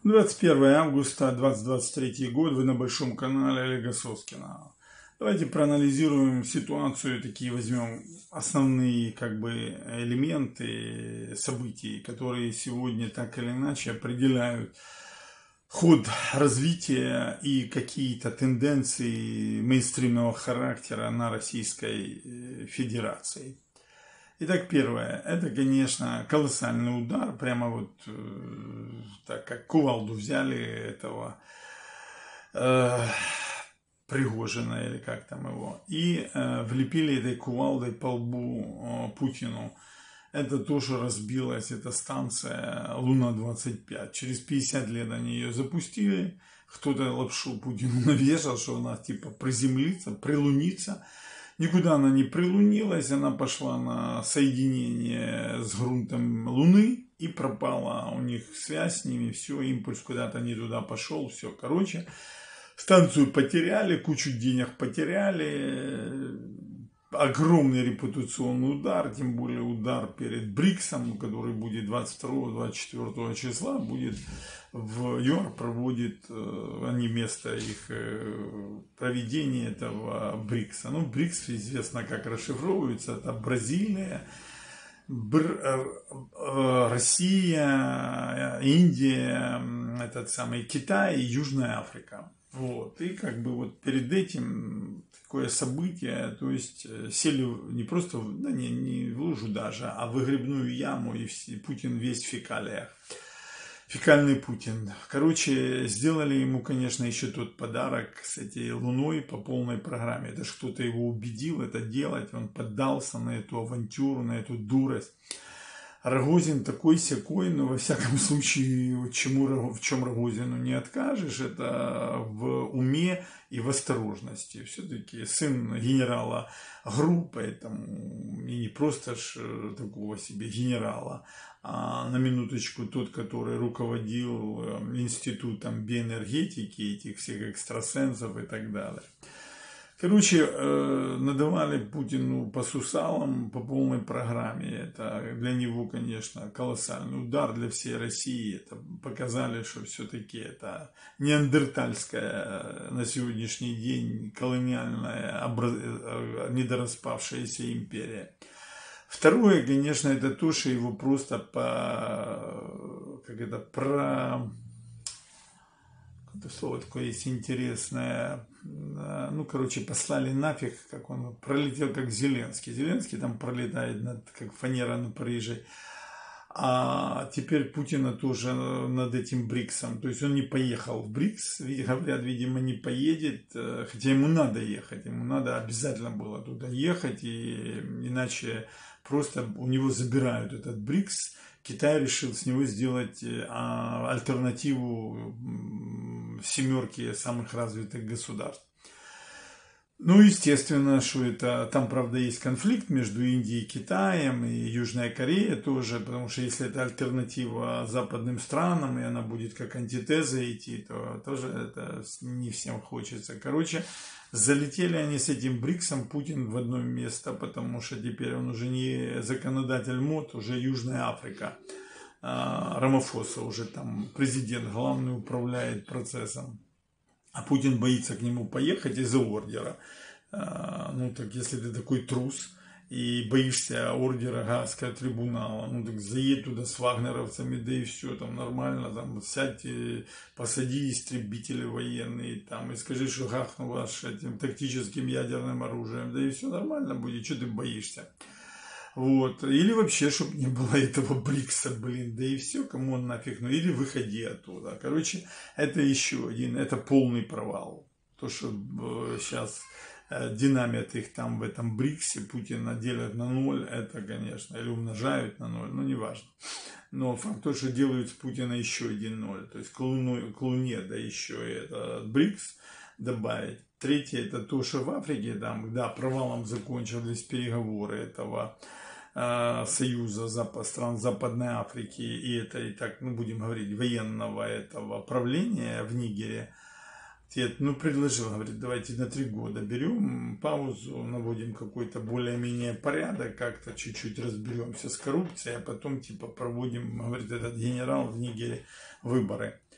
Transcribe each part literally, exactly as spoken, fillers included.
двадцать первое августа две тысячи двадцать третий год, вы на большом канале Олега Соскина. Давайте проанализируем ситуацию, такие возьмем основные как бы элементы событий, которые сегодня так или иначе определяют ход развития и какие-то тенденции мейнстримного характера на Российской Федерации. Итак, первое, это, конечно, колоссальный удар, прямо вот э, так как кувалду взяли этого э, Пригожина, или как там его, и э, влепили этой кувалдой по лбу э, Путину. Это тоже разбилась эта станция Луна двадцать пять. Через пятьдесят лет они ее запустили, кто-то лапшу Путину навешал, что она типа приземлится, прилунится. Никуда она не прилунилась, она пошла на соединение с грунтом Луны и пропала у них связь с ними, все, импульс куда-то не туда пошел, все, короче, станцию потеряли, кучу денег потеряли, огромный репутационный удар, тем более удар перед БРИКСом, который будет двадцать второго — двадцать четвёртого числа, будет в ЮАР, проводит они место их проведения этого БРИКСа. Ну, БРИКС известно как расшифровывается, это Бразилия, Бр... Россия, Индия, этот самый Китай и Южная Африка. Вот. И как бы вот перед этим такое событие, то есть сели не просто, да не, не в лужу даже, а в выгребную яму, и все, Путин весь в фекалиях. Фекальный Путин. Короче, сделали ему, конечно, еще тот подарок с этой Луной по полной программе. Это ж кто-то его убедил это делать, он поддался на эту авантюру, на эту дурость. Рогозин такой-сякой, но во всяком случае, чему, в чем Рогозину не откажешь, это в уме и в осторожности. Все-таки сын генерала ГРУ, поэтому и не просто ж такого себе генерала, а на минуточку тот, который руководил институтом биоэнергетики, этих всех экстрасенсов и так далее. Короче, надавали Путину по сусалам по полной программе. Это для него, конечно, колоссальный удар, для всей России. Это показали, что все-таки это неандертальская на сегодняшний день колониальная недораспавшаяся империя. Второе, конечно, это то, что его просто по, как это, про... Это слово такое есть интересное. Ну, короче, послали нафиг, как он пролетел, как Зеленский. Зеленский там пролетает над, как фанера над Парижем. А теперь Путина тоже над этим БРИКСом. То есть он не поехал в БРИКС, говорят, видимо, не поедет, хотя ему надо ехать. Ему надо обязательно было туда ехать, и иначе просто у него забирают этот БРИКС. Китай решил с него сделать альтернативу семерки самых развитых государств. Ну, естественно, что это, там, правда, есть конфликт между Индией и Китаем, и Южная Корея тоже, потому что если это альтернатива западным странам, и она будет как антитеза идти, то тоже это не всем хочется. Короче, залетели они с этим БРИКСом, Путин в одно место, потому что теперь он уже не законодатель МОД, уже Южная Африка. Рамафоса уже там президент главный управляет процессом. А Путин боится к нему поехать из-за ордера. Ну так если ты такой трус и боишься ордера Гаагского трибунала, ну так заедь туда с вагнеровцами, да и все, там нормально, там сядь, посади истребители военные, там, и скажи, что гахну вас этим тактическим ядерным оружием, да и все нормально будет, что ты боишься. Вот. Или вообще, чтобы не было этого БРИКСа, блин, да и все, кому он нафиг, ну или выходи оттуда. Короче, это еще один, это полный провал. То, что сейчас динамит их там в этом БРИКСе, Путина делят на ноль, это, конечно, или умножают на ноль, ну неважно. Но факт то, что делают с Путина еще один ноль, то есть к Луне, к Луне да еще и это БРИКС добавить. Третье, это то, что в Африке, там, да, провалом закончились переговоры этого э, союза запад, стран Западной Африки, и это, и так, ну, будем говорить, военного этого правления в Нигере. Дед, ну, предложил, говорит, давайте на три года берем паузу, наводим какой-то более-менее порядок, как-то чуть-чуть разберемся с коррупцией, а потом, типа, проводим, говорит, этот генерал в Нигере выборы.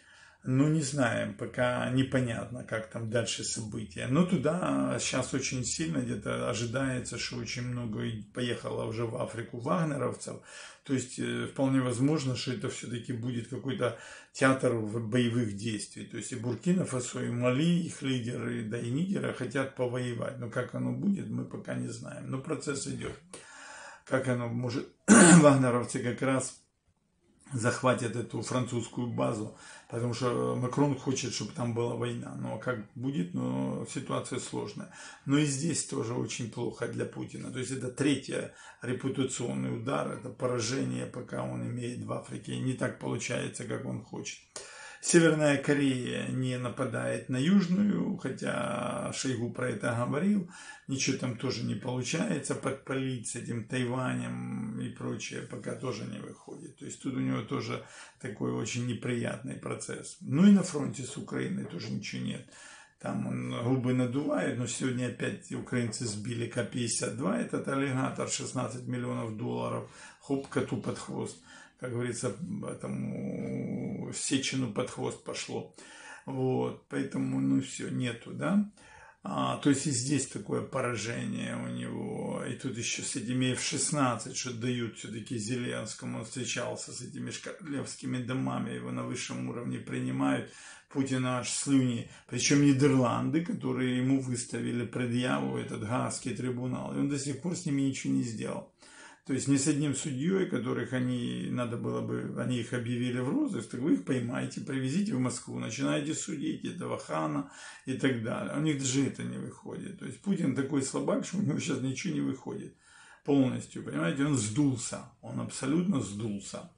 Ну, не знаем, пока непонятно, как там дальше события. Но туда сейчас очень сильно где-то ожидается, что очень много поехало уже в Африку вагнеровцев. То есть вполне возможно, что это все-таки будет какой-то театр боевых действий. То есть и Буркина-Фасо, и Мали, их лидеры, да и Нигера хотят повоевать. Но как оно будет, мы пока не знаем. Но процесс идет. Как оно может... Вагнеровцы как раз захватят эту французскую базу, потому что Макрон хочет, чтобы там была война. Но как будет, но ситуация сложная. Но и здесь тоже очень плохо для Путина. То есть это третий репутационный удар, это поражение, пока он имеет в Африке. И не так получается, как он хочет. Северная Корея не нападает на Южную, хотя Шойгу про это говорил. Ничего там тоже не получается подпалить с этим Тайванем и прочее, пока тоже не выходит. То есть тут у него тоже такой очень неприятный процесс. Ну и на фронте с Украиной тоже ничего нет. Там он губы надувает, но сегодня опять украинцы сбили Ка пятьдесят два, этот аллигатор, шестнадцать миллионов долларов, хоп, коту под хвост. Как говорится, этому Сечину под хвост пошло. Вот, поэтому, ну, все, нету, да. А, то есть и здесь такое поражение у него. И тут еще с этими эф шестнадцать, что дают все-таки Зеленскому. Он встречался с этими королевскими домами, его на высшем уровне принимают. Путина аж слюни. Причем Нидерланды, которые ему выставили предъяву, этот Гаагский трибунал. И он до сих пор с ними ничего не сделал. То есть ни с одним судьей, которых они, надо было бы, они их объявили в розыск, так вы их поймаете, привезите в Москву, начинаете судить этого хана и так далее. У них даже это не выходит. То есть Путин такой слабак, что у него сейчас ничего не выходит полностью, понимаете, он сдулся, он абсолютно сдулся.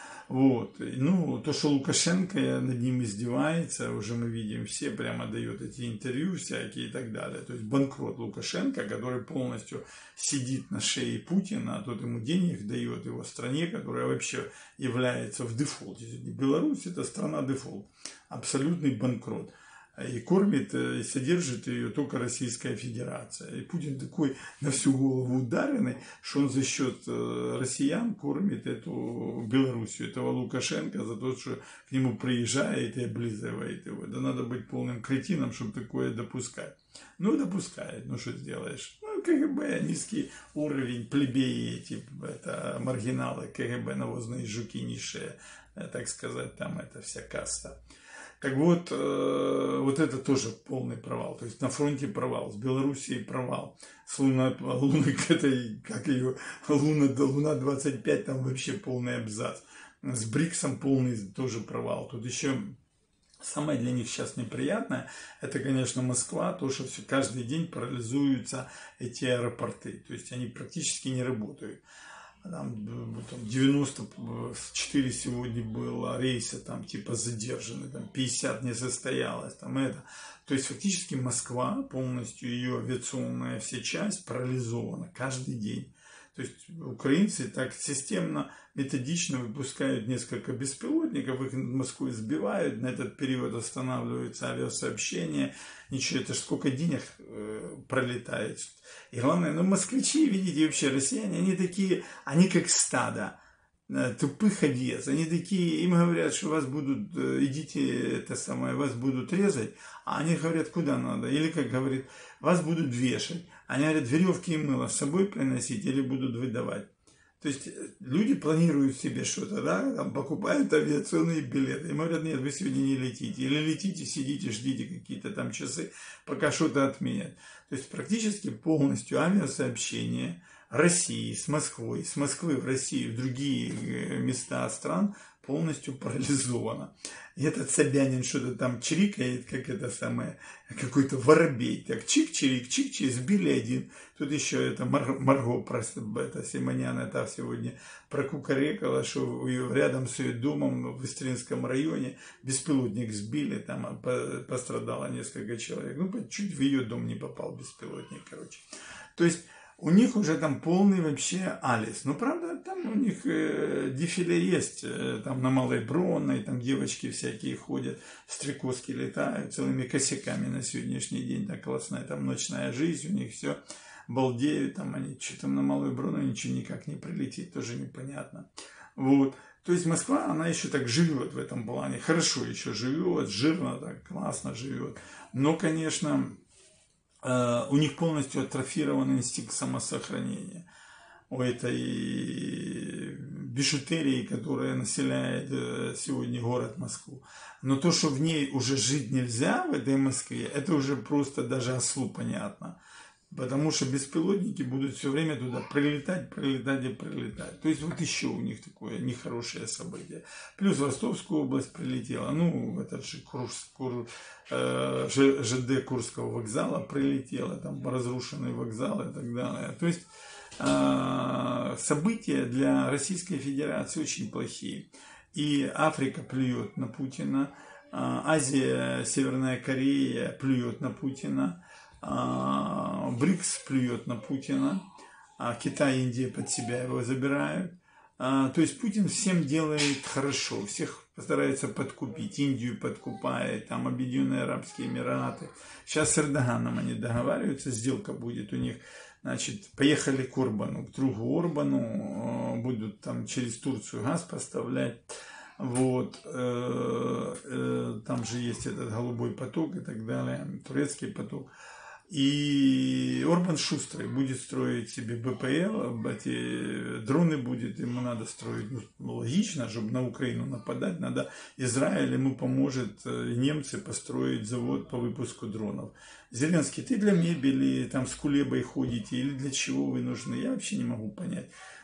Вот. Ну, то, что Лукашенко над ним издевается, уже мы видим, все прямо дают эти интервью всякие и так далее. То есть банкрот Лукашенко, который полностью сидит на шее Путина, а тот ему денег дает его стране, которая вообще является в дефолте. Беларусь – это страна дефолт, абсолютный банкрот. И кормит, и содержит ее только Российская Федерация. И Путин такой на всю голову ударенный, что он за счет россиян кормит эту Белоруссию, этого Лукашенко, за то, что к нему приезжает и облизывает его. Да надо быть полным кретином, чтобы такое допускать. Ну, допускает, ну что сделаешь. Ну, КГБ, низкий уровень, плебеи эти, это маргиналы, КГБ, навозные жуки низшие, так сказать, там это вся каста. Так вот, э, вот это тоже полный провал. То есть на фронте провал, с Белоруссией провал, с Луна, Луной, этой, как ее, Луна, Луна двадцать пять, там вообще полный абзац. С БРИКСом полный тоже провал. Тут еще самое для них сейчас неприятное, это, конечно, Москва, то, что все, каждый день парализуются эти аэропорты. То есть они практически не работают. Там, там девяносто четыре сегодня было рейса, там типа задержаны, там пятьдесят не состоялось, там это. То есть фактически Москва, полностью ее авиационная вся часть парализована каждый день. То есть украинцы так системно, методично выпускают несколько беспилотников, их над Москвой сбивают, на этот период останавливаются авиасообщения. Ничего, это ж сколько денег э, пролетает. И главное, ну москвичи, видите, вообще россияне, они такие, они как стадо э, тупых овец. Они такие, им говорят, что вас будут, э, идите, это самое, вас будут резать, а они говорят, куда надо. Или, как говорит, вас будут вешать. Они говорят, веревки и мыло с собой приносить или будут выдавать. То есть люди планируют себе что-то, да, там покупают авиационные билеты. Им говорят, нет, вы сегодня не летите. Или летите, сидите, ждите какие-то там часы, пока что-то отменят. То есть практически полностью авиасообщение России с Москвой, с Москвы в Россию, в другие места стран полностью парализовано. И этот Собянин что-то там чирикает, как это самое, какой-то воробей. Так чик-чирик, чик-чирик, сбили один. Тут еще это Мар- Марго, просто это Симонян, это сегодня прокукарекала, что рядом с ее домом в Истринском районе беспилотник сбили, там пострадало несколько человек. Ну, чуть в ее дом не попал беспилотник, короче. То есть у них уже там полный вообще алис. Ну, правда, там у них э, дефиле есть. Э, там на Малой Бронной, там девочки всякие ходят, стрекозки летают целыми косяками на сегодняшний день. Так классная там ночная жизнь, у них все балдеют. Там они что-то на Малой Бронной ничего никак не прилетит, тоже непонятно. Вот. То есть Москва, она еще так живет в этом плане, хорошо еще живет, жирно так, классно живет. Но, конечно, у них полностью атрофирован инстинкт самосохранения. У этой бижутерии, которая населяет сегодня город Москву. Но то, что в ней уже жить нельзя, в этой Москве, это уже просто даже ослу понятно. Потому что беспилотники будут все время туда прилетать, прилетать и прилетать. То есть вот еще у них такое нехорошее событие. Плюс в Ростовскую область прилетела. Ну, этот же Курс, Кур, э, ЖД Курского вокзала прилетела. Там разрушенный вокзал и так далее. То есть э, события для Российской Федерации очень плохие. И Африка плюет на Путина. Азия, Северная Корея плюет на Путина. БРИКС плюет на Путина, а Китай и Индия под себя его забирают. То есть Путин всем делает хорошо, всех постарается подкупить. Индию подкупает, там Объединенные Арабские Эмираты. Сейчас с Эрдоганом они договариваются, сделка будет у них. Значит, поехали к Орбану, к другу Орбану, будут там через Турцию газ поставлять. Вот, там же есть этот голубой поток и так далее, турецкий поток. И Орбан шустрый будет строить себе БПЛ, эти дроны будет, ему надо строить, ну, логично, чтобы на Украину нападать, надо Израиль ему поможет, немцы построить завод по выпуску дронов. Зеленский, ты для мебели там с кулебой ходите или для чего вы нужны, я вообще не могу понять.